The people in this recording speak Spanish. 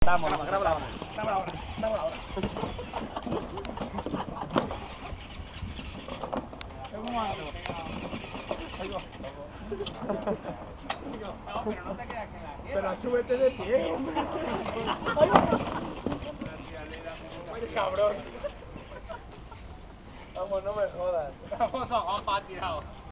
Estamos. Grábala ahora. Grábala ahora. Grábala ahora. ¿Cómo hago? Ahí va. No, pero no te quedas que la Pero súbete de pie, hombre. Ahí va. Ay, cabrón. Vamos, no me jodas. Vamos, no, vamos para tirado.